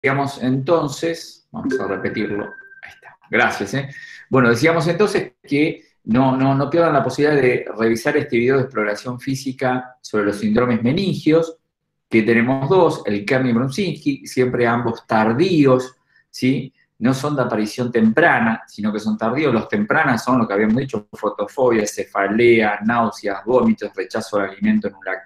decíamos entonces, vamos a repetirlo, ahí está, gracias. Bueno, decíamos entonces que no pierdan la posibilidad de revisar este video de exploración física sobre los síndromes meningios, que tenemos dos, el Kern y Brunzinski, siempre ambos tardíos, ¿sí? No son de aparición temprana, sino que son tardíos. Los tempranas son lo que habíamos dicho: fotofobia, cefalea, náuseas, vómitos, rechazo al alimento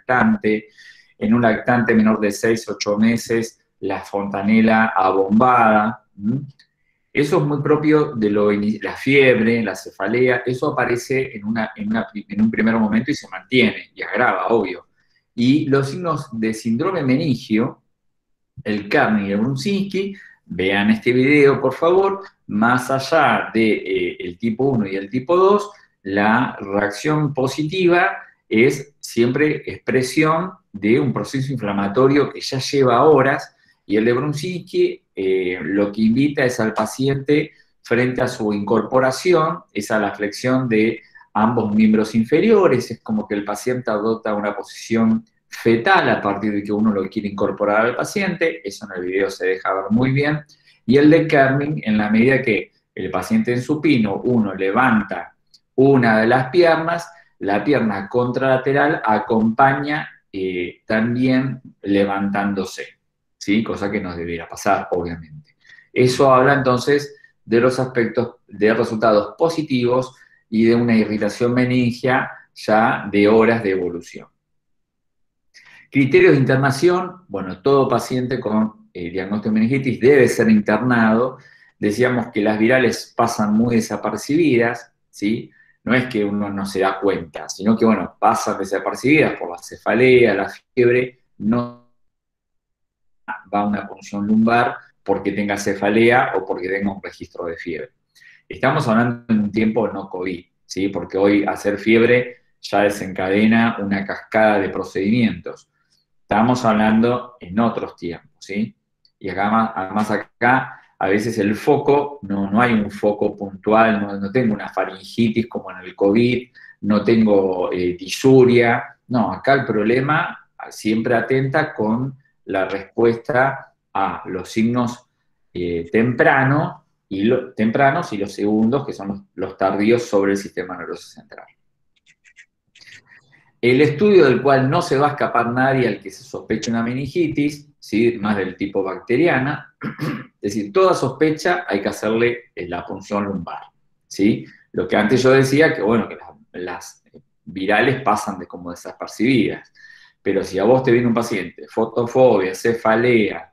en un lactante menor de 6, 8 meses, la fontanela abombada. Eso es muy propio de la fiebre, la cefalea. Eso aparece en un primer momento y se mantiene y agrava, obvio. Y los signos de síndrome meningio, el Kern y el Brunzinski, vean este video, por favor. Más allá del tipo 1 y el tipo 2, la reacción positiva es siempre expresión de un proceso inflamatorio que ya lleva horas, y el de Brunzinski lo que invita es al paciente, frente a su incorporación, es a la flexión de ambos miembros inferiores. Es como que el paciente adopta una posición fetal a partir de que uno lo quiere incorporar al paciente. Eso en el video se deja ver muy bien. Y el de Kerning, en la medida que el paciente en supino, uno levanta una de las piernas, la pierna contralateral acompaña también levantándose, ¿sí? Cosa que no debería pasar, obviamente. Eso habla entonces de los aspectos de resultados positivos y de una irritación meningia ya de horas de evolución. Criterios de internación: bueno, todo paciente con diagnóstico de meningitis debe ser internado. Decíamos que las virales pasan muy desapercibidas, ¿sí? No es que uno no se da cuenta, sino que, bueno, pasan desapercibidas por la cefalea, la fiebre. No va a una punción lumbar porque tenga cefalea o porque tenga un registro de fiebre. Estamos hablando en un tiempo no COVID, ¿sí? Porque hoy hacer fiebre ya desencadena una cascada de procedimientos. Estamos hablando en otros tiempos, ¿sí? Y acá, además acá, a veces el foco, no hay un foco puntual, no tengo una faringitis como en el COVID, no tengo disuria. No, acá el problema siempre atenta con la respuesta a los signos tempranos y los segundos, que son los tardíos, sobre el sistema nervioso central. El estudio del cual no se va a escapar nadie al que se sospeche una meningitis, ¿sí? Más del tipo bacteriana, es decir, toda sospecha hay que hacerle la punción lumbar, ¿sí? Lo que antes yo decía, que bueno, que las virales pasan como desapercibidas, pero si a vos te viene un paciente, fotofobia, cefalea,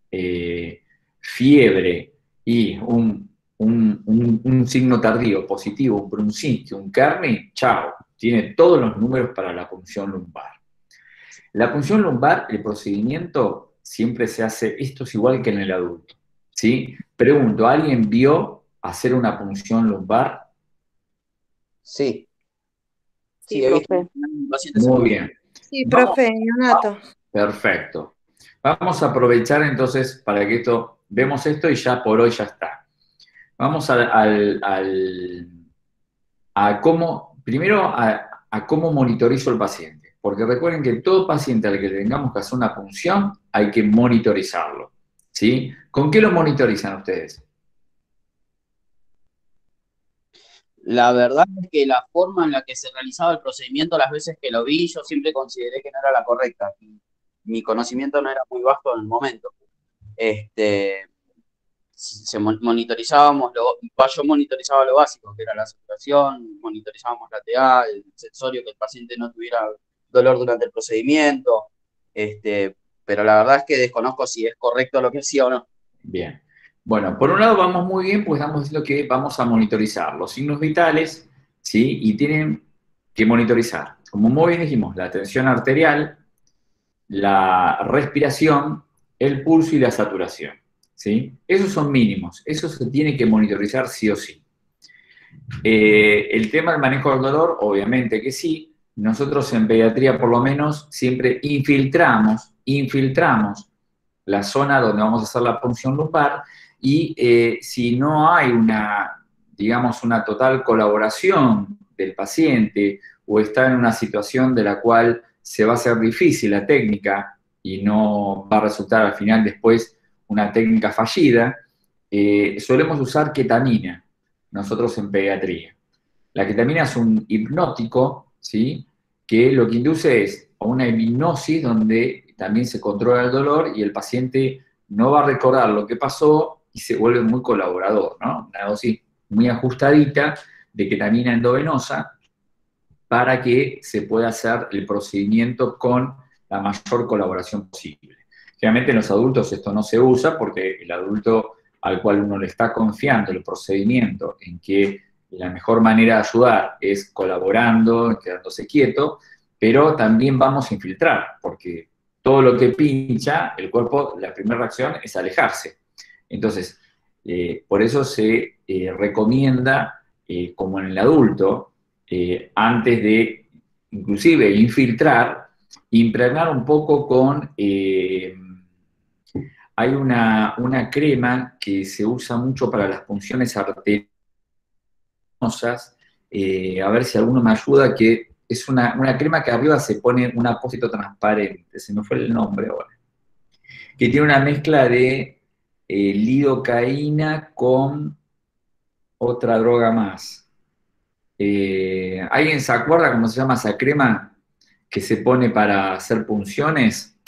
fiebre y un signo tardío positivo, un Brunzinski, un Kearney, chao, tiene todos los números para la punción lumbar. La punción lumbar, el procedimiento siempre se hace, esto es igual que en el adulto, ¿sí? Pregunto, ¿alguien vio hacer una punción lumbar? Sí, Sí, sí, he visto profe. pacientes. Muy bien. Sí, Vamos, profe, neonato. perfecto. Vamos a aprovechar entonces para que vemos esto y ya por hoy ya está. Vamos a cómo, primero a cómo monitorizo el paciente. Porque recuerden que todo paciente al que le tengamos que hacer una punción hay que monitorizarlo, ¿sí? ¿Con qué lo monitorizan ustedes? La verdad es que la forma en la que se realizaba el procedimiento, las veces que lo vi, yo siempre consideré que no era la correcta. Mi conocimiento no era muy vasto en el momento. Este, Monitorizábamos, yo monitorizaba lo básico, que era la saturación, monitorizábamos la TA, el sensorio, que el paciente no tuviera dolor durante el procedimiento. Pero la verdad es que desconozco si es correcto lo que hacía o no. Bien. Bueno, por un lado vamos muy bien, pues estamos diciendo que vamos a monitorizar los signos vitales, ¿sí? Y tienen que monitorizar, como muy bien dijimos, la tensión arterial, la respiración, el pulso y la saturación, ¿sí? Esos son mínimos, eso se tiene que monitorizar sí o sí. El tema del manejo del dolor, obviamente que sí. Nosotros en pediatría, por lo menos, siempre infiltramos la zona donde vamos a hacer la punción lumbar, y si no hay digamos, una total colaboración del paciente, o está en una situación de la cual se va a hacer difícil la técnica y no va a resultar al final después una técnica fallida, solemos usar ketamina, nosotros en pediatría. La ketamina es un hipnótico, ¿sí? Que lo que induce es a una hipnosis donde también se controla el dolor y el paciente no va a recordar lo que pasó y se vuelve muy colaborador, ¿no? Una dosis muy ajustadita de ketamina endovenosa para que se pueda hacer el procedimiento con la mayor colaboración posible. Generalmente en los adultos esto no se usa porque el adulto al cual uno le está confiando el procedimiento en que la mejor manera de ayudar es colaborando, quedándose quieto, pero también vamos a infiltrar, porque todo lo que pincha, el cuerpo, la primera reacción es alejarse. Entonces, por eso se recomienda, como en el adulto, antes de inclusive infiltrar, impregnar un poco con... hay una crema que se usa mucho para las punciones arteriosas, a ver si alguno me ayuda, que es una crema que arriba se pone un apósito transparente, se me fue el nombre ahora, que tiene una mezcla de lidocaína con otra droga más. ¿Alguien se acuerda cómo se llama esa crema que se pone para hacer punciones?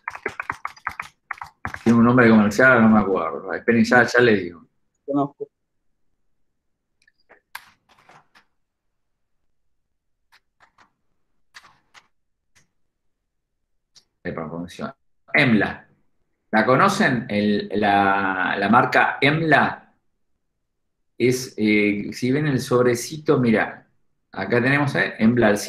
Tiene un nombre comercial, no me acuerdo. Esperen, ya les digo. Conozco. EMLA. ¿La conocen? La marca EMLA es, si ven el sobrecito, mira, acá tenemos EMLA al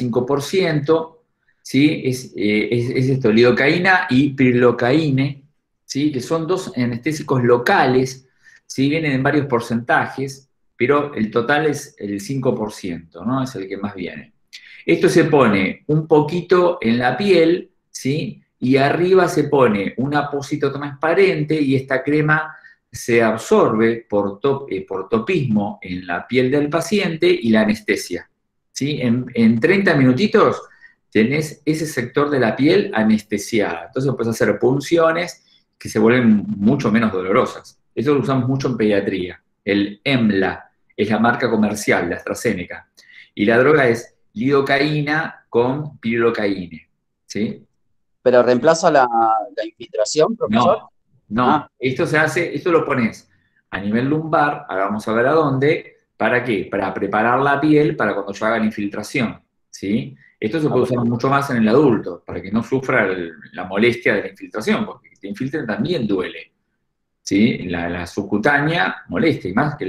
5%, ¿sí? Es esto, lidocaína y pirilocaína, ¿sí? Que son dos anestésicos locales, ¿sí? Vienen en varios porcentajes, pero el total es el 5%, ¿no? Es el que más viene. Esto se pone un poquito en la piel, ¿sí? Y arriba se pone un apósito transparente y esta crema se absorbe por topismo en la piel del paciente y la anestesia, ¿sí? En 30 minutitos tenés ese sector de la piel anestesiada. Entonces puedes hacer punciones que se vuelven mucho menos dolorosas. Eso lo usamos mucho en pediatría. El EMLA es la marca comercial de AstraZeneca. Y la droga es lidocaína con pirilocaína, ¿sí? ¿Pero reemplaza la infiltración, profesor? No. Esto se hace, esto lo pones a nivel lumbar, ahora vamos a ver a dónde, ¿para qué? Para preparar la piel para cuando yo haga la infiltración, ¿sí? Esto se puede usar mucho más en el adulto, para que no sufra la molestia de la infiltración, porque que te infiltren también duele, ¿sí? La subcutánea molesta, y más que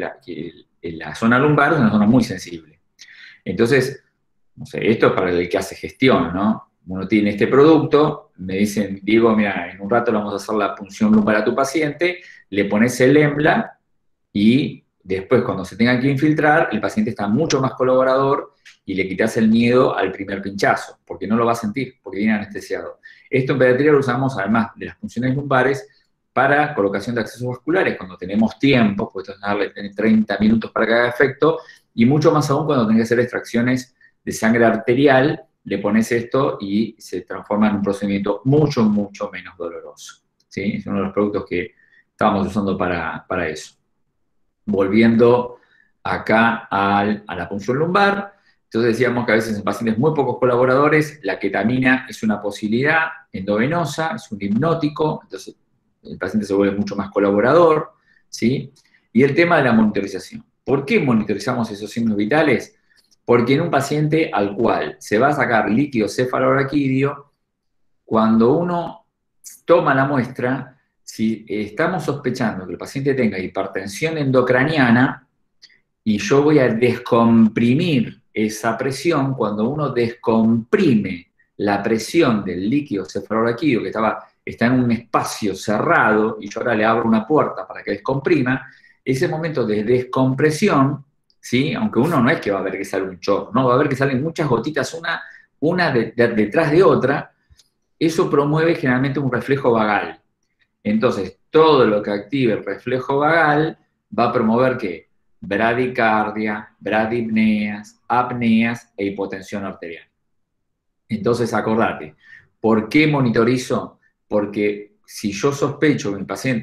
la zona lumbar es una zona muy sensible. Entonces, no sé, esto es para el que hace gestión, ¿no? Uno tiene este producto, me dicen, Diego, mira, en un rato le vamos a hacer la punción lumbar a tu paciente, le pones el EMBLA y después cuando se tenga que infiltrar, el paciente está mucho más colaborador y le quitas el miedo al primer pinchazo, porque no lo va a sentir, porque viene anestesiado. Esto en pediatría lo usamos, además de las punciones lumbares, para colocación de accesos vasculares, cuando tenemos tiempo, pues darle 30 minutos para que haga efecto, y mucho más aún cuando tenés que hacer extracciones de sangre arterial, le pones esto y se transforma en un procedimiento mucho, mucho menos doloroso, ¿sí? Es uno de los productos que estábamos usando para eso. Volviendo acá a la punción lumbar, entonces decíamos que a veces en pacientes muy pocos colaboradores, la ketamina es una posibilidad endovenosa, es un hipnótico, entonces el paciente se vuelve mucho más colaborador, ¿sí? Y el tema de la monitorización. ¿Por qué monitorizamos esos signos vitales? Porque en un paciente al cual se va a sacar líquido cefalorraquídeo, cuando uno toma la muestra, si estamos sospechando que el paciente tenga hipertensión endocraniana, y yo voy a descomprimir esa presión, cuando uno descomprime la presión del líquido cefalorraquídeo que está en un espacio cerrado, y yo ahora le abro una puerta para que descomprima, ese momento de descompresión, ¿sí? Aunque uno no es que va a ver que sale un chorro, no, va a ver que salen muchas gotitas, una detrás de otra, eso promueve generalmente un reflejo vagal. Entonces, todo lo que active el reflejo vagal va a promover ¿qué? Bradicardia, bradipneas, apneas e hipotensión arterial. Entonces, acordate, ¿por qué monitorizo? Porque si yo sospecho que mi paciente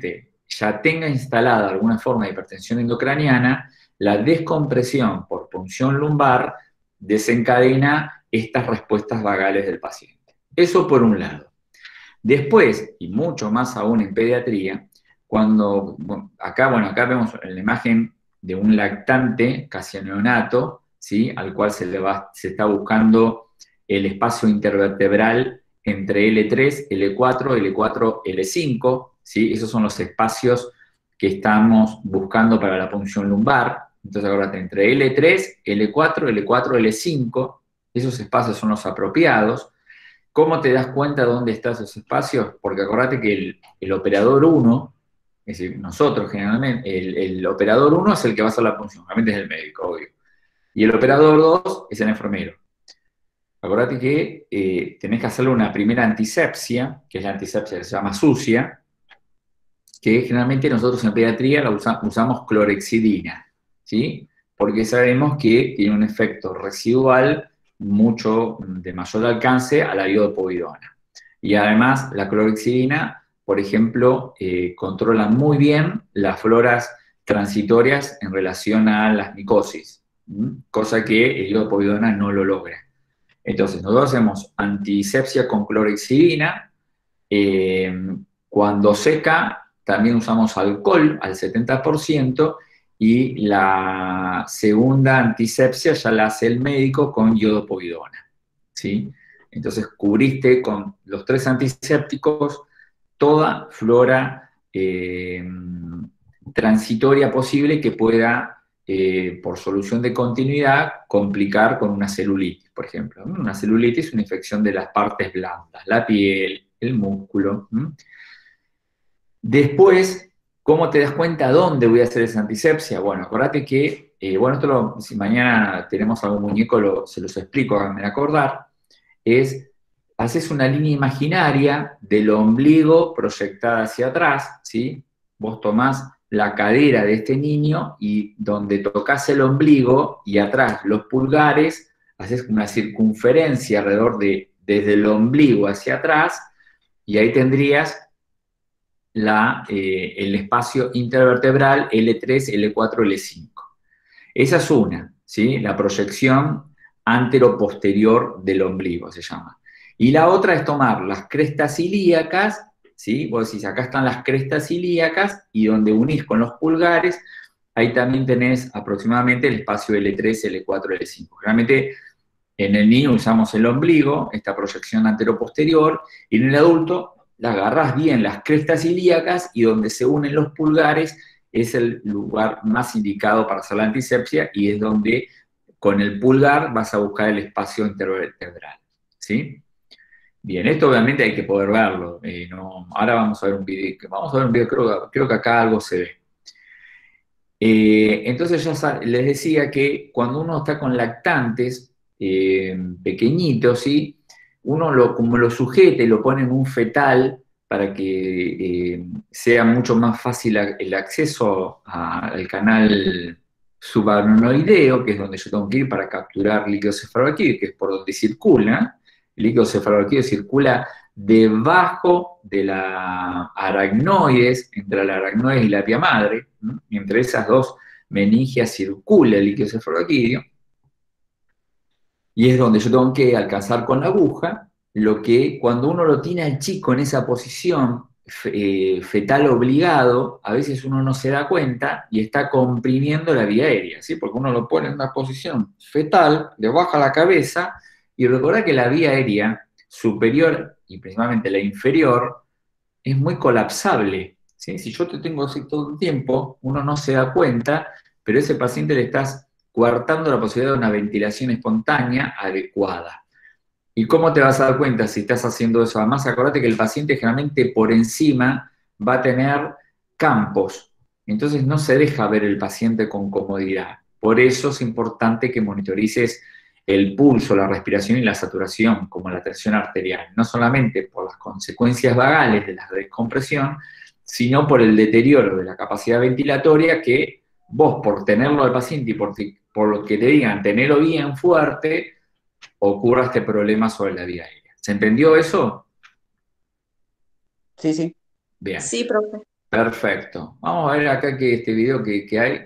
ya tenga instalada alguna forma de hipertensión endocraniana, la descompresión por punción lumbar desencadena estas respuestas vagales del paciente. Eso por un lado. Después, y mucho más aún en pediatría, cuando, acá vemos la imagen de un lactante, casi neonato, ¿sí? Al cual se está buscando el espacio intervertebral entre L3, L4, L4, L5, ¿sí? Esos son los espacios que estamos buscando para la punción lumbar. Entonces, acuérdate, entre L3, L4, L4, L5, esos espacios son los apropiados. ¿Cómo te das cuenta dónde están esos espacios? Porque acordate que el operador 1, es decir, nosotros generalmente, el operador 1 es el que va a hacer la punción, realmente es el médico, obvio. Y el operador 2 es el enfermero. Acordate que tenés que hacerle una primera antisepsia, que es la antisepsia que se llama sucia, que generalmente nosotros en pediatría usamos clorexidina, ¿sí? Porque sabemos que tiene un efecto residual mucho de mayor alcance a la iodopovidona. Y además la clorexidina, por ejemplo, controla muy bien las floras transitorias en relación a las micosis, cosa que el iodopovidona no lo logra. Entonces, nosotros hacemos antisepsia con clorexidina. Cuando seca, también usamos alcohol al 70%, y la segunda antisepsia ya la hace el médico con iodopovidona, ¿sí? Entonces, cubriste con los 3 antisépticos toda flora transitoria posible que pueda, por solución de continuidad, complicar con una celulitis, por ejemplo. Una celulitis es una infección de las partes blandas, la piel, el músculo. Después, ¿cómo te das cuenta dónde voy a hacer esa antisepsia? Bueno, acordate que, si mañana tenemos algún muñeco, se los explico, háganme acordar, haces una línea imaginaria del ombligo proyectada hacia atrás, ¿sí? Vos tomás la cadera de este niño y donde tocas el ombligo y atrás los pulgares, haces una circunferencia alrededor desde el ombligo hacia atrás, y ahí tendrías el espacio intervertebral L3, L4, L5. Esa es una, ¿sí? La proyección antero-posterior del ombligo se llama. Y la otra es tomar las crestas ilíacas, ¿sí? Vos decís, acá están las crestas ilíacas, y donde unís con los pulgares, ahí también tenés aproximadamente el espacio L3, L4, L5. Realmente en el niño usamos el ombligo, esta proyección antero-posterior, y en el adulto la agarrás bien las crestas ilíacas, y donde se unen los pulgares es el lugar más indicado para hacer la antisepsia, y es donde con el pulgar vas a buscar el espacio intervertebral, ¿sí? Bien, esto obviamente hay que poder verlo. Ahora vamos a ver un video, creo que acá algo se ve. Entonces ya les decía que cuando uno está con lactantes pequeñitos, ¿sí? Uno como lo sujete, lo pone en un fetal para que sea mucho más fácil el acceso al canal subarachnoideo, que es donde yo tengo que ir para capturar líquido cefalorraquídeo, que es por donde circula. El líquido cefalorraquídeo circula debajo de la aracnoides, entre la aracnoides y la pia madre, ¿no? Y entre esas dos meningias circula el líquido cefalorraquídeo, y es donde yo tengo que alcanzar con la aguja lo que cuando uno lo tiene al chico en esa posición fetal obligado, a veces uno no se da cuenta y está comprimiendo la vía aérea, ¿sí? Porque uno lo pone en una posición fetal, le baja la cabeza, y recordá que la vía aérea superior y principalmente la inferior es muy colapsable, ¿sí? Si yo te tengo así todo el tiempo, uno no se da cuenta, pero a ese paciente le estás coartando la posibilidad de una ventilación espontánea adecuada. ¿Y cómo te vas a dar cuenta si estás haciendo eso? Además, acordate que el paciente generalmente por encima va a tener campos, entonces no se deja ver el paciente con comodidad. Por eso es importante que monitorices el pulso, la respiración y la saturación, como la tensión arterial, no solamente por las consecuencias vagales de la descompresión, sino por el deterioro de la capacidad ventilatoria que vos, por tenerlo al paciente y por lo que te digan, tenerlo bien fuerte, ocurra este problema sobre la vía aérea. ¿Se entendió eso? Sí, sí. Bien. Sí, profe. Perfecto. Vamos a ver acá que este video que hay.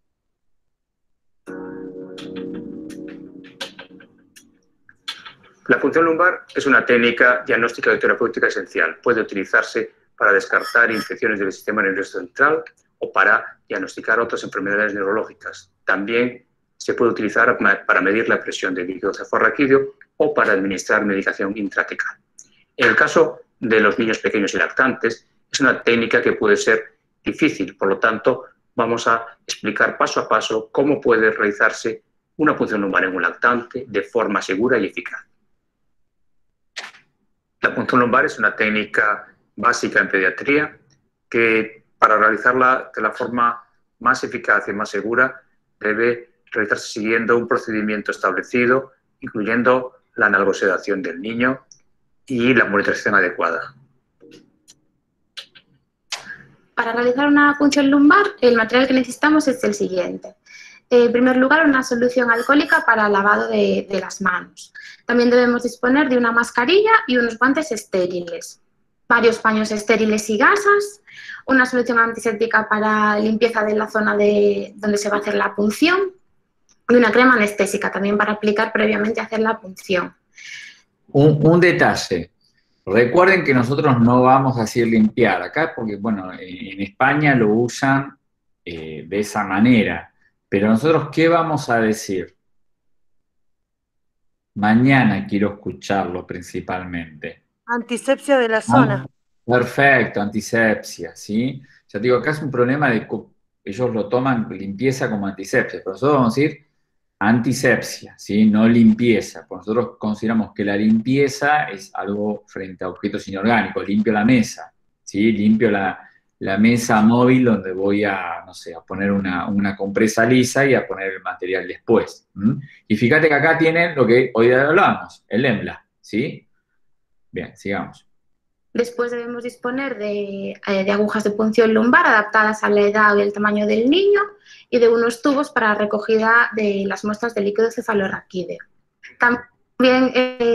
La punción lumbar es una técnica diagnóstica y terapéutica esencial. Puede utilizarse para descartar infecciones del sistema nervioso central o para diagnosticar otras enfermedades neurológicas. También se puede utilizar para medir la presión del líquido cefalorraquídeo o para administrar medicación intratecal. En el caso de los niños pequeños y lactantes, es una técnica que puede ser difícil, por lo tanto, vamos a explicar paso a paso cómo puede realizarse una punción lumbar en un lactante de forma segura y eficaz. La punción lumbar es una técnica básica en pediatría que, para realizarla de la forma más eficaz y más segura, debe realizarse siguiendo un procedimiento establecido, incluyendo la analgosedación del niño y la monitorización adecuada. Para realizar una punción lumbar, el material que necesitamos es el siguiente. En primer lugar, una solución alcohólica para lavado de las manos. También debemos disponer de una mascarilla y unos guantes estériles, varios paños estériles y gasas, una solución antiséptica para limpieza de la zona donde se va a hacer la punción y una crema anestésica también para aplicar previamente a hacer la punción. Un detalle. Recuerden que nosotros no vamos a decir limpiar acá porque, bueno, en España lo usan de esa manera. Pero nosotros, ¿qué vamos a decir? Mañana quiero escucharlo principalmente. Antisepsia de la zona. Perfecto, antisepsia, ¿sí? Ya te digo, acá es un problema de... Ellos lo toman limpieza como antisepsia, pero nosotros vamos a decir antisepsia, ¿sí? No limpieza, porque nosotros consideramos que la limpieza es algo frente a objetos inorgánicos. Limpio la mesa, ¿sí? Limpio la mesa móvil donde voy a, no sé, a poner una compresa lisa y a poner el material después. Y fíjate que acá tienen lo que hoy hablamos, el EMLA, ¿sí? Bien, sigamos. Después debemos disponer de agujas de punción lumbar adaptadas a la edad y el tamaño del niño y de unos tubos para recogida de las muestras de líquido cefalorraquídeo. También...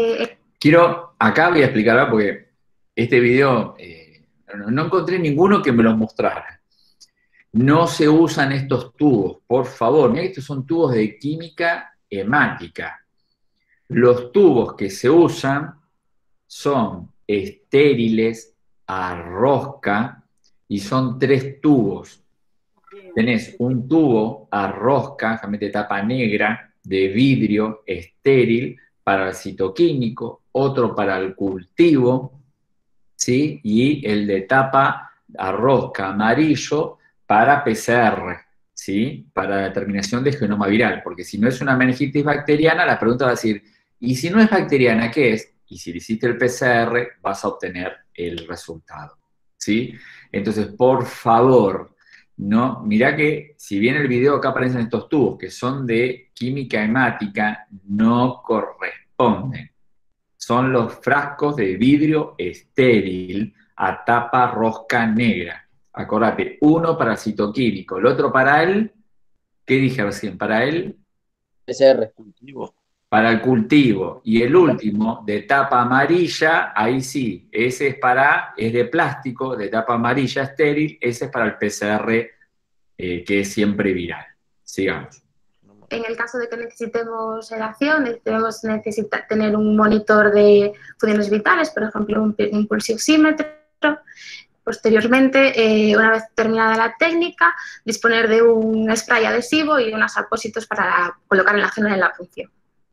Acá voy a explicar algo porque este video no encontré ninguno que me lo mostrara. No se usan estos tubos, por favor. Mirá que estos son tubos de química hemática. Los tubos que se usan son estériles, a rosca, y son 3 tubos. Tenés un tubo a rosca, de tapa negra, de vidrio, estéril, para el citoquímico, otro para el cultivo, ¿sí? Y el de tapa a rosca amarillo para PCR, ¿sí? Para determinación de genoma viral, porque si no es una meningitis bacteriana, la pregunta va a decir, ¿y si no es bacteriana, qué es? Y si le hiciste el PCR, vas a obtener el resultado, ¿sí? Entonces, por favor, no, mirá que si bien el video acá aparecen estos tubos que son de química hemática, no corresponden. Son los frascos de vidrio estéril a tapa rosca negra. Acordate, uno para el citoquímico, el otro para el, ¿qué dije recién? Para el PCR. para el cultivo, y el último, de tapa amarilla, ahí sí, ese es de plástico, de tapa amarilla estéril, ese es para el PCR, que es siempre viral. Sigamos. En el caso de que necesitemos sedación, debemos necesitar tener un monitor de funciones vitales, por ejemplo, un pulsioxímetro. Posteriormente, una vez terminada la técnica, disponer de un spray adhesivo y unos apósitos para colocar en la zona de la punción.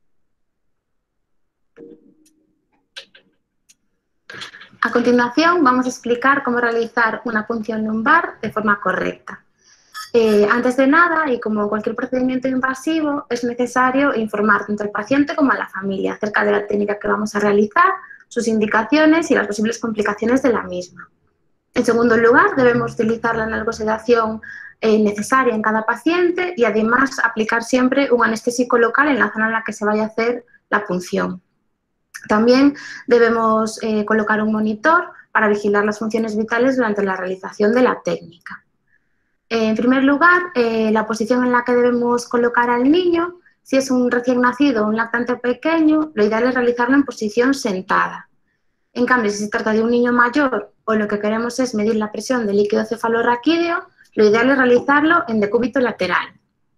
A continuación, vamos a explicar cómo realizar una punción lumbar de forma correcta. Antes de nada, y como cualquier procedimiento invasivo, es necesario informar tanto al paciente como a la familia acerca de la técnica que vamos a realizar, sus indicaciones y las posibles complicaciones de la misma. En segundo lugar, debemos utilizar la analgosedación necesaria en cada paciente y además aplicar siempre un anestésico local en la zona en la que se vaya a hacer la punción. También debemos colocar un monitor para vigilar las funciones vitales durante la realización de la técnica. En primer lugar, la posición en la que debemos colocar al niño, si es un recién nacido o un lactante pequeño, lo ideal es realizarlo en posición sentada. En cambio, si se trata de un niño mayor o lo que queremos es medir la presión del líquido cefalorraquídeo, lo ideal es realizarlo en decúbito lateral.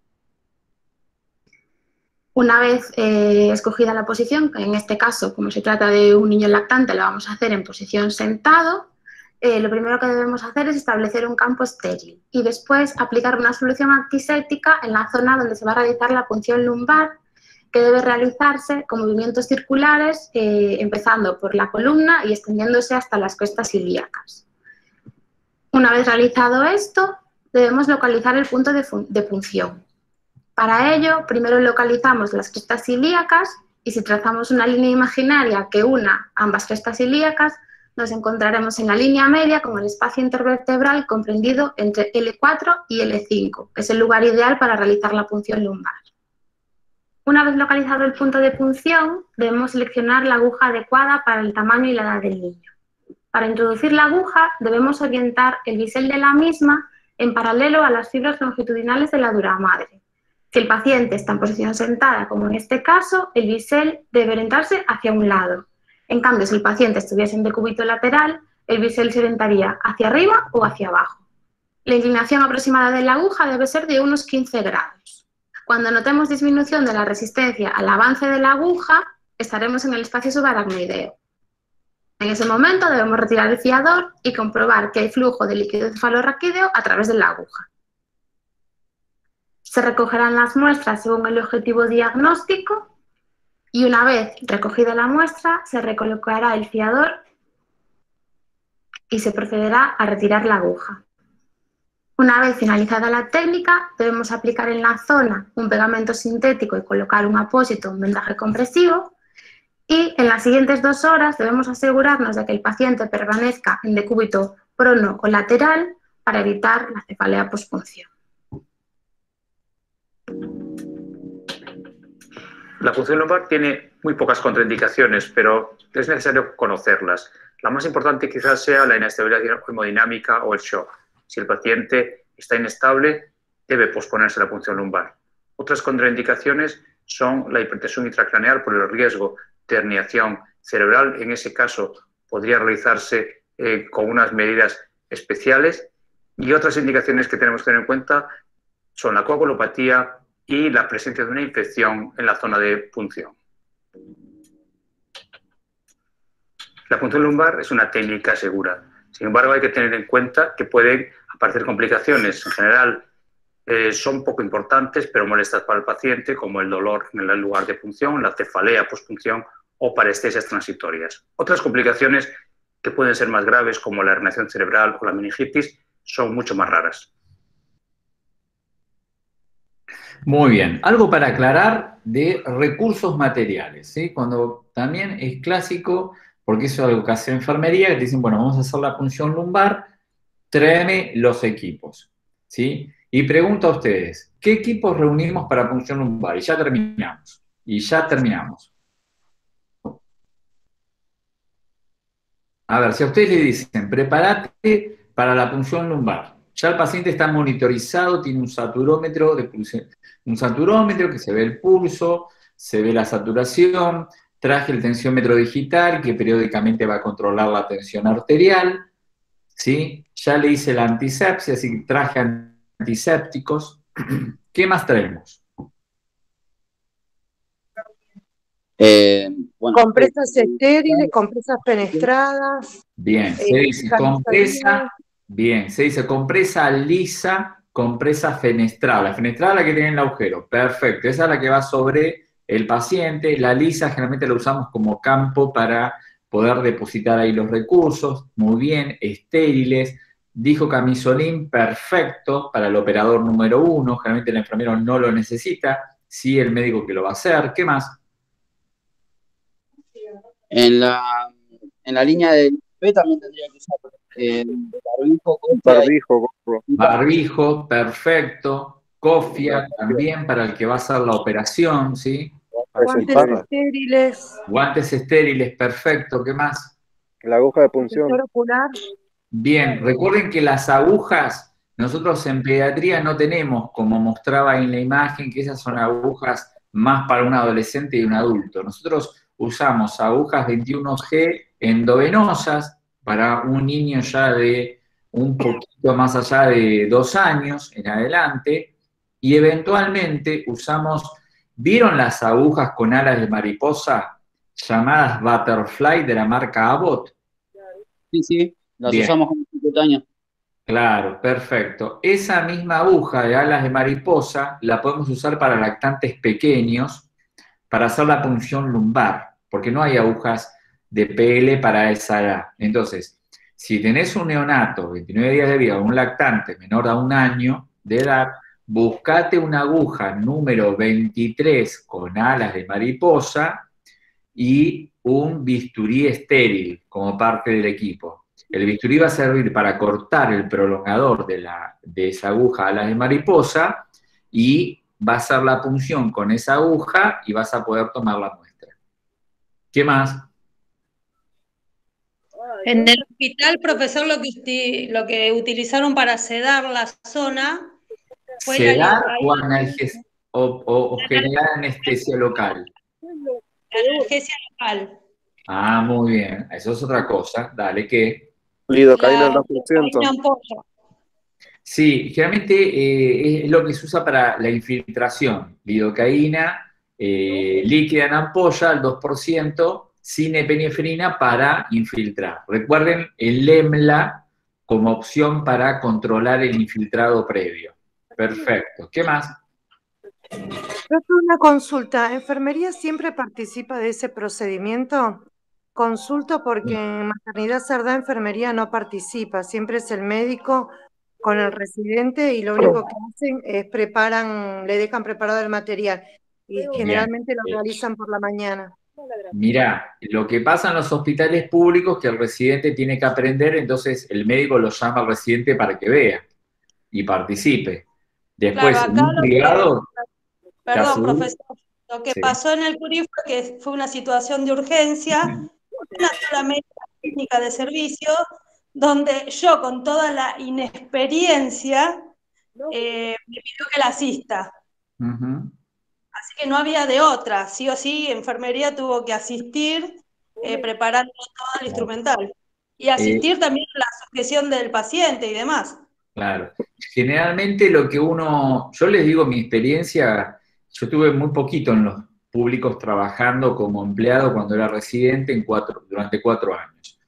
Una vez escogida la posición, que en este caso, como se trata de un niño lactante, lo vamos a hacer en posición sentado, lo primero que debemos hacer es establecer un campo estéril y después aplicar una solución antiséptica en la zona donde se va a realizar la punción lumbar, que debe realizarse con movimientos circulares, empezando por la columna y extendiéndose hasta las crestas ilíacas. Una vez realizado esto, debemos localizar el punto de punción. Para ello, primero localizamos las crestas ilíacas y si trazamos una línea imaginaria que una ambas crestas ilíacas, nos encontraremos en la línea media con el espacio intervertebral comprendido entre L4 y L5, que es el lugar ideal para realizar la punción lumbar. Una vez localizado el punto de punción, debemos seleccionar la aguja adecuada para el tamaño y la edad del niño. Para introducir la aguja, debemos orientar el bisel de la misma en paralelo a las fibras longitudinales de la duramadre. Si el paciente está en posición sentada, como en este caso, el bisel debe orientarse hacia un lado. En cambio, si el paciente estuviese en decúbito lateral, el bisel se orientaría hacia arriba o hacia abajo. La inclinación aproximada de la aguja debe ser de unos 15 grados. Cuando notemos disminución de la resistencia al avance de la aguja, estaremos en el espacio subaracnoideo. En ese momento debemos retirar el fiador y comprobar que hay flujo de líquido cefalorraquídeo a través de la aguja. Se recogerán las muestras según el objetivo diagnóstico y una vez recogida la muestra se recolocará el fiador y se procederá a retirar la aguja. Una vez finalizada la técnica, debemos aplicar en la zona un pegamento sintético y colocar un apósito, un vendaje compresivo, y en las siguientes 2 horas debemos asegurarnos de que el paciente permanezca en decúbito prono o lateral para evitar la cefalea pospunción. La punción lumbar tiene muy pocas contraindicaciones, pero es necesario conocerlas. La más importante quizás sea la inestabilidad hemodinámica o el shock. Si el paciente está inestable, debe posponerse la punción lumbar. Otras contraindicaciones son la hipertensión intracraneal por el riesgo de herniación cerebral. En ese caso, podría realizarse con unas medidas especiales. Y otras indicaciones que tenemos que tener en cuenta son la coagulopatía y la presencia de una infección en la zona de punción. La punción lumbar es una técnica segura. Sin embargo, hay que tener en cuenta que pueden aparecer complicaciones. En general, son poco importantes, pero molestas para el paciente, como el dolor en el lugar de punción, la cefalea pospunción o parestesias transitorias. Otras complicaciones que pueden ser más graves, como la herniación cerebral o la meningitis, son mucho más raras. Muy bien. Algo para aclarar de recursos materiales, ¿sí? Cuando también es clásico, porque eso es algo que hace enfermería, que te dicen, bueno, vamos a hacer la punción lumbar, tráeme los equipos, ¿sí? Y pregunto a ustedes, ¿qué equipos reunimos para punción lumbar? Y ya terminamos. Y ya terminamos. A ver, si a ustedes le dicen, prepárate para la punción lumbar, ya el paciente está monitorizado, tiene un saturómetro de pulso, un saturómetro que se ve el pulso, se ve la saturación, traje el tensiómetro digital que periódicamente va a controlar la tensión arterial, ¿sí? Ya le hice la antisepsia, así que traje antisépticos. ¿Qué más traemos? Bueno, Compresas estériles, compresas fenestradas. Bien, se dice compresa, bien, se dice compresa lisa, compresa fenestrada. La fenestrada es la que tiene el agujero, perfecto, esa es la que va sobre el paciente. La lisa generalmente la usamos como campo para poder depositar ahí los recursos, muy bien, estériles. Dijo camisolín, perfecto, para el operador número 1, generalmente el enfermero no lo necesita, sí el médico que lo va a hacer. ¿Qué más? en la línea de IP también tendría que usar barbijo, perfecto. Cofia también para el que va a hacer la operación, ¿sí? Guantes estériles. Guantes estériles, perfecto. ¿Qué más? La aguja de punción. Ocular. Bien, recuerden que las agujas, nosotros en pediatría no tenemos, como mostraba en la imagen, que esas son agujas más para un adolescente y un adulto. Nosotros usamos agujas 21G endovenosas, para un niño ya de un poquito más allá de 2 años en adelante, y eventualmente usamos, ¿vieron las agujas con alas de mariposa llamadas Butterfly de la marca Abbott? Sí, sí, las Bien. usamos como 50 años. Claro, perfecto. Esa misma aguja de alas de mariposa la podemos usar para lactantes pequeños para hacer la punción lumbar, porque no hay agujas de PL para esa edad. Entonces, si tenés un neonato, 29 días de vida, o un lactante menor a 1 año de edad, buscate una aguja número 23 con alas de mariposa y un bisturí estéril como parte del equipo. El bisturí va a servir para cortar el prolongador de esa aguja alas de mariposa y va a hacer la punción con esa aguja y vas a poder tomar la muestra. ¿Qué más? En el hospital, profesor, lo que utilizaron para sedar la zona fue la ¿Sedar lidocaína, o generar anestesia local? la analgesia local. Ah, muy bien. Eso es otra cosa. Dale, ¿qué? Lidocaína al La 2%. lidocaína ampolla. Sí, generalmente es lo que se usa para la infiltración. Lidocaína, líquida en ampolla al 2%, sin epinefrina para infiltrar. Recuerden el EMLA como opción para controlar el infiltrado previo. Perfecto. ¿Qué más? Doctor, una consulta. ¿Enfermería siempre participa de ese procedimiento? Consulto porque en maternidad Cerdá enfermería no participa, siempre es el médico con el residente y lo único que hacen es le dejan preparado el material y generalmente lo realizan por la mañana. Mirá, lo que pasa en los hospitales públicos es que el residente tiene que aprender, entonces el médico lo llama al residente para que vea y participe. Después, Claro, en acá un privado, perdón, profesor, lo que sí. pasó en el Curí fue que fue una situación de urgencia, una sola médica técnica de servicio, donde yo con toda la inexperiencia me pidió que la asista. Ujú. Así que no había de otra, sí o sí, enfermería tuvo que asistir preparando todo el instrumental. Y asistir también a la sujeción del paciente y demás. Claro. Generalmente lo que yo les digo mi experiencia, yo estuve muy poquito en los públicos trabajando como empleado cuando era residente durante 4 años.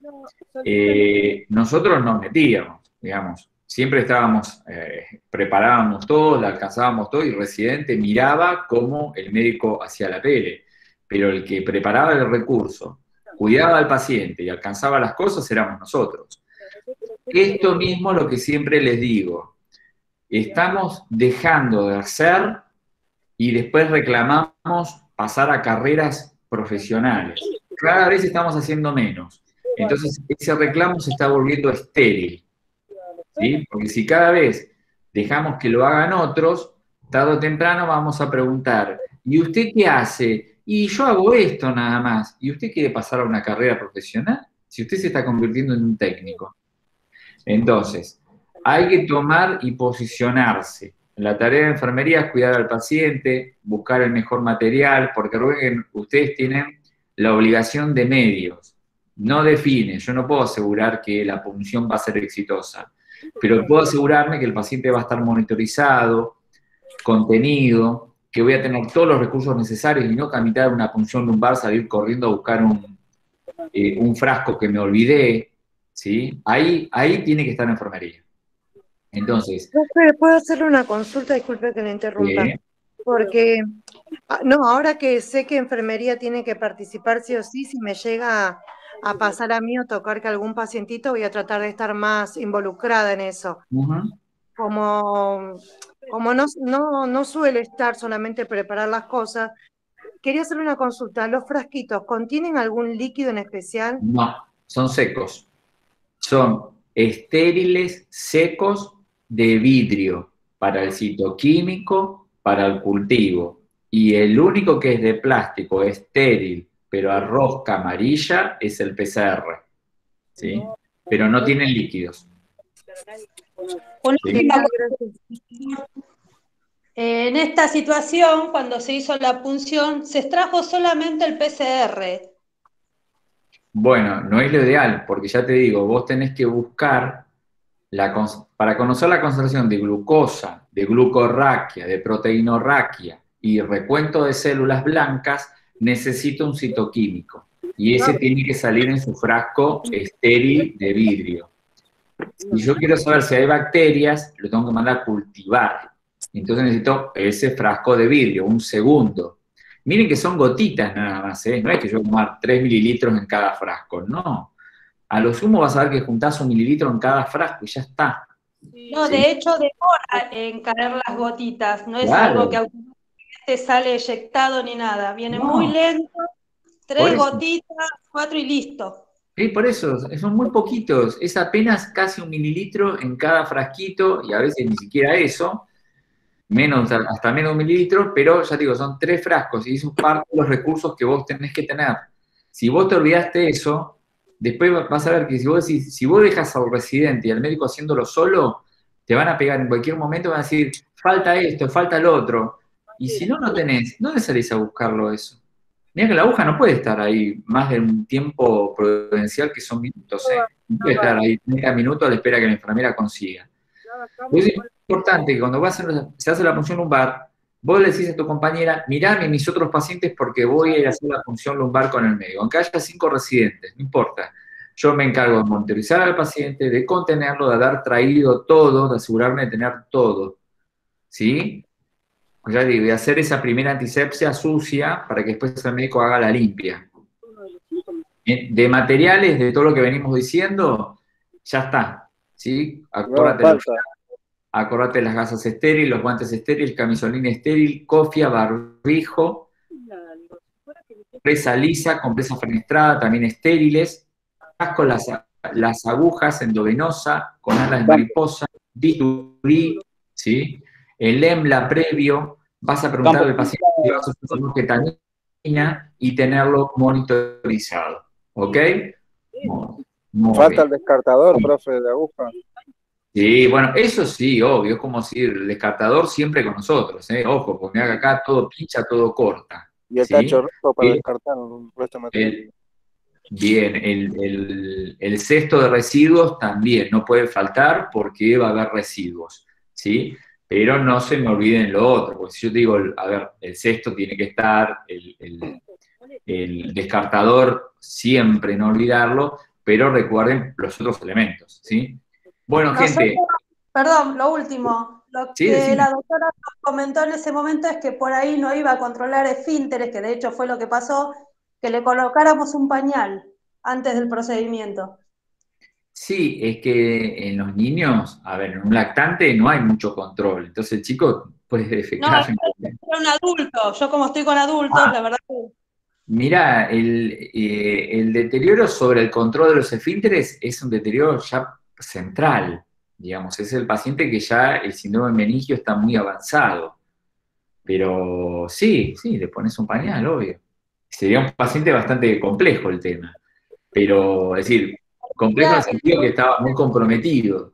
Nosotros nos metíamos, digamos, siempre estábamos, preparábamos todo, la alcanzábamos todo y el residente miraba cómo el médico hacía la pele, pero el que preparaba el recurso, cuidaba al paciente y alcanzaba las cosas éramos nosotros. Esto mismo es lo que siempre les digo, estamos dejando de hacer y después reclamamos pasar a carreras profesionales. Cada vez estamos haciendo menos. Entonces, ese reclamo se está volviendo estéril. ¿Sí? Porque si cada vez dejamos que lo hagan otros, tarde o temprano vamos a preguntar, ¿y usted qué hace? Y yo hago esto nada más. ¿Y usted quiere pasar a una carrera profesional? Si usted se está convirtiendo en un técnico. Entonces, hay que tomar y posicionarse. La tarea de enfermería es cuidar al paciente, buscar el mejor material, porque ustedes tienen la obligación de medios, no de fines. Yo no puedo asegurar que la punción va a ser exitosa, pero puedo asegurarme que el paciente va a estar monitorizado, contenido, que voy a tener todos los recursos necesarios y no que a mitad de una punción lumbar salir corriendo a buscar un frasco que me olvidé, ¿sí? Ahí tiene que estar la enfermería. Entonces, ¿Puedo hacerle una consulta? Disculpe que le interrumpa. Porque, no, ahora que sé que enfermería tiene que participar sí o sí, si me llega a pasar a mí o tocar que algún pacientito, voy a tratar de estar más involucrada en eso. Como no suele estar solamente preparar las cosas, quería hacerle una consulta. ¿Los frasquitos contienen algún líquido en especial? No, son secos. Son estériles, secos, de vidrio, para el citoquímico, para el cultivo. Y el único que es de plástico, estéril, pero a rosca amarilla, es el PCR. ¿Sí? Pero no tienen líquidos. ¿Sí? En esta situación, cuando se hizo la punción, se extrajo solamente el PCR. Bueno, no es lo ideal, porque ya te digo, vos tenés que buscar, para conocer la concentración de glucosa, de glucorraquia, de proteinorraquia y recuento de células blancas, necesita un citoquímico. Y ese tiene que salir en su frasco estéril de vidrio. Si yo quiero saber si hay bacterias, lo tengo que mandar a cultivar. Entonces necesito ese frasco de vidrio, un segundo. Miren que son gotitas nada más, ¿eh? No es que yo voy a tomar 3 mililitros en cada frasco, no. A lo sumo vas a ver que juntás 1 mililitro en cada frasco y ya está. No, ¿Sí? de hecho demora en caer las gotitas, no es Claro. algo que automáticamente sale eyectado ni nada, viene No. muy lento, Por 3 eso. gotitas, 4 y listo. Por eso, son muy poquitos, es apenas casi 1 mililitro en cada frasquito, y a veces ni siquiera eso, hasta menos de 1 mililitro, pero ya te digo, son 3 frascos, y eso es parte de los recursos que vos tenés que tener. Si vos te olvidaste eso, después vas a ver que si vos dejas al residente y al médico haciéndolo solo, te van a pegar en cualquier momento, van a decir, falta esto, falta lo otro, y si no tenés, ¿dónde salís a buscarlo eso? Mira que la aguja no puede estar ahí más de un tiempo prudencial que son minutos, ¿eh? No puede estar ahí 30 minutos a la espera que la enfermera consiga. Es importante que cuando se hace la punción lumbar, vos le decís a tu compañera, mirame mis otros pacientes porque voy a ir a hacer la punción lumbar con el médico. Aunque haya 5 residentes, no importa. Yo me encargo de monitorizar al paciente, de contenerlo, de haber traído todo, de asegurarme de tener todo. ¿Sí? Ya digo, de hacer esa primera antisepsia sucia para que después el médico haga la limpia. De materiales, de todo lo que venimos diciendo, ya está. ¿Sí? Acordate las gasas estériles, los guantes estériles, camisolina estéril, cofia, barbijo, presa lisa, compresa fenestrada, también estériles, con las agujas endovenosa, con alas de mariposa, bisturí, ¿sí? El EMLA previo, vas a preguntarle al paciente si vas a hacer ketamina y tenerlo monitorizado, ¿ok? Falta el descartador, profe, de aguja. Sí, bueno, eso sí, obvio, es como si el descartador siempre con nosotros, ¿eh? Ojo, porque acá todo pincha, todo corta. Y el ¿sí? tacho rojo para descartar un resto de material. Bien, el cesto de residuos también no puede faltar porque va a haber residuos, ¿sí? Pero no se me olviden lo otro, porque si yo te digo, a ver, el cesto tiene que estar, el descartador siempre no olvidarlo, pero recuerden los otros elementos, ¿sí? Bueno, gente. Perdón, lo último. Lo que la doctora nos comentó en ese momento es que por ahí no iba a controlar esfínteres, que de hecho fue lo que pasó, que le colocáramos un pañal antes del procedimiento. Sí, es que en los niños, a ver, en un lactante no hay mucho control, entonces el chico puede defecar. No, es un adulto, yo como estoy con adultos, la verdad que... Mirá, el deterioro sobre el control de los esfínteres es un deterioro ya central, digamos, es el paciente que ya el síndrome meningio está muy avanzado, pero sí, le pones un pañal, obvio. Sería un paciente bastante complejo el tema, pero, es decir, complejo en el sentido que estaba muy comprometido.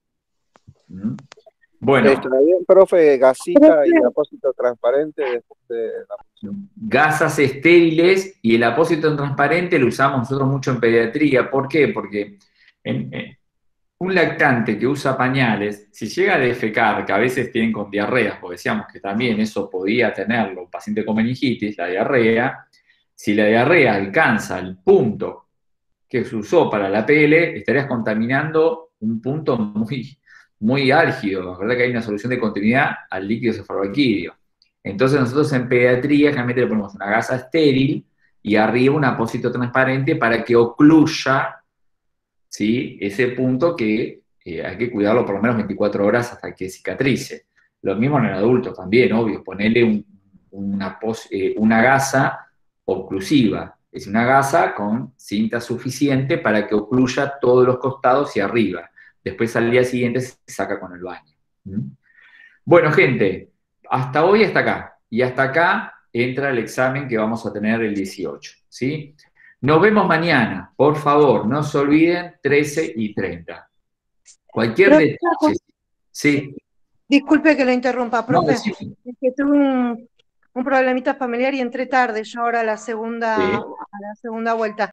Bueno. Está bien, profe, gasita y apósito transparente de la punción. Gasas estériles y el apósito transparente lo usamos nosotros mucho en pediatría. ¿Por qué? Porque un lactante que usa pañales, si llega a defecar, que a veces tienen con diarreas, porque decíamos que también eso podía tenerlo un paciente con meningitis, la diarrea, si la diarrea alcanza el punto que se usó para la PL, estarías contaminando un punto muy álgido, ¿verdad? Que hay una solución de continuidad al líquido cefalorraquídeo. Entonces nosotros en pediatría generalmente le ponemos una gasa estéril y arriba un apósito transparente para que ocluya, ¿sí? Ese punto que hay que cuidarlo por lo menos 24 horas hasta que cicatrice. Lo mismo en el adulto también, obvio, ponerle una gasa oclusiva. Es una gasa con cinta suficiente para que ocluya todos los costados y arriba. Después al día siguiente se saca con el baño. Bueno, gente, hasta hoy hasta acá. Y hasta acá entra el examen que vamos a tener el 18. ¿Sí? Nos vemos mañana. Por favor, no se olviden, 13:30. Cualquier detalle. Sí. Disculpe que lo interrumpa, profe. No, sí. Es que tuve un problemita familiar y entré tarde, yo ahora a la segunda vuelta.